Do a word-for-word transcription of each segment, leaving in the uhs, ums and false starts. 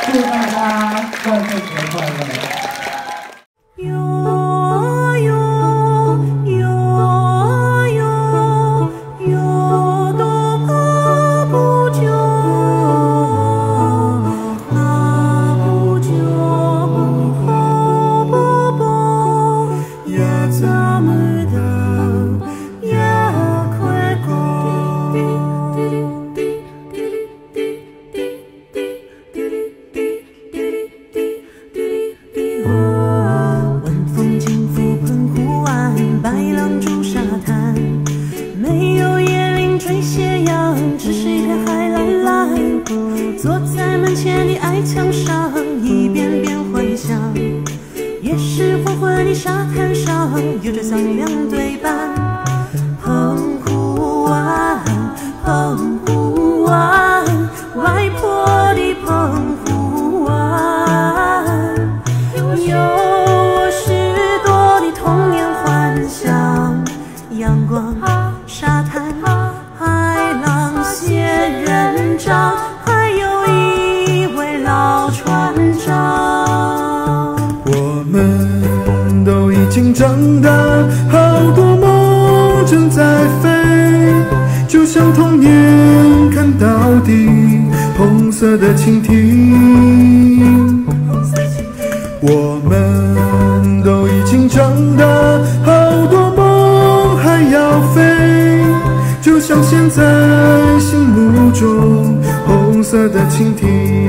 祝大家万圣节快乐！ 长大，好多梦正在飞，就像童年看到底，红色的蜻蜓。我们都已经长大，好多梦还要飞，就像现在心目中红色的蜻蜓。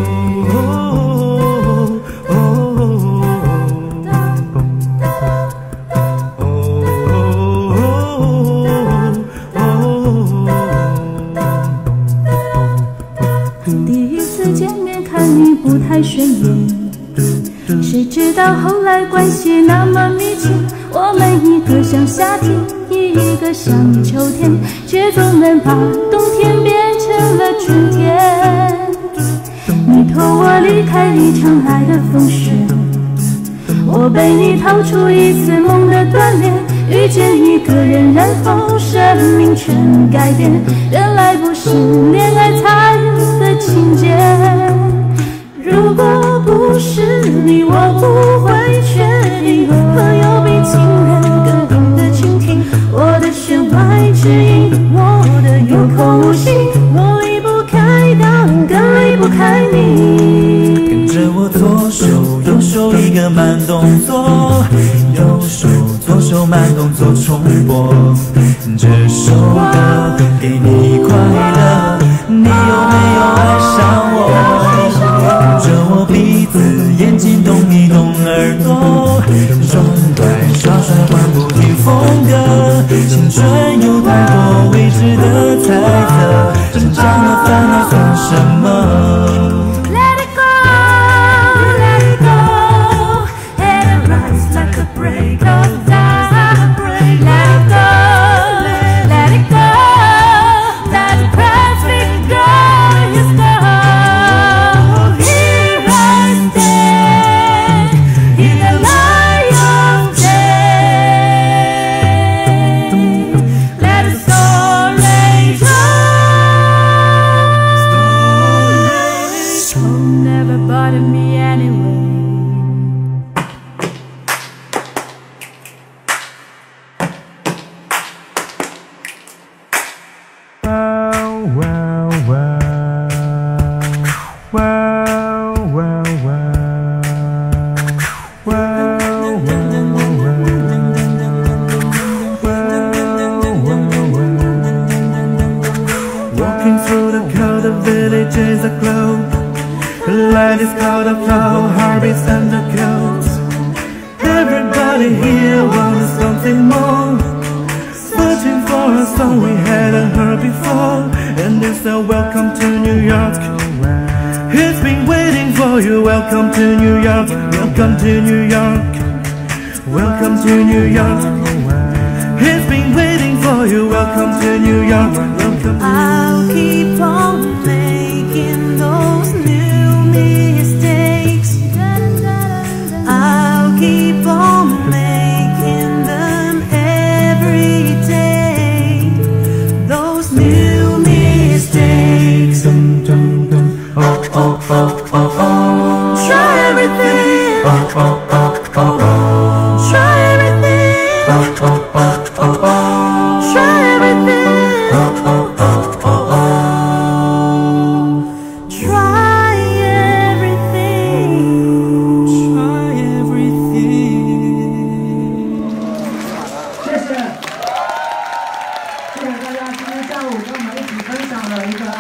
谁知道后来关系那么密切，我们一个像夏天，一个像秋天，却总能把冬天变成了春天。你托我离开一场爱的风雪，我被你逃出一次梦的锻炼，遇见一个人，然后生命全改变。原来不是恋爱才有的情节，如果不是你，我不会确定。朋友比情人更懂得倾听我的弦外之音，我的有口无心，我离不开当，更离不开你。 跟着我左手右手一个慢动作，右手左手慢动作重播。这首歌给你快乐，你有没有爱上我？着我鼻子，眼睛动一动耳朵，双拐耍帅换不停风格，青春有太多未知的猜测，成长的烦恼算什么？ Let it go, let it go, let it rise like a break of dawn. Let it go, let it go, let the perfect girl is gone. Welcome to New York, welcome to New York, welcome to New York. He's been waiting for you. Welcome to New York, welcome to. I'll keep on making those new mistakes. I'll keep on making them every day. Those new mistakes. Oh oh oh oh oh.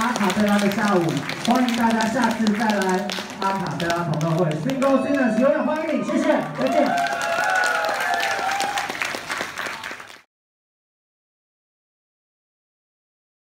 阿卡贝拉的下午，欢迎大家下次再来阿卡贝拉同乐会 Single Singers，永远欢迎你，谢谢。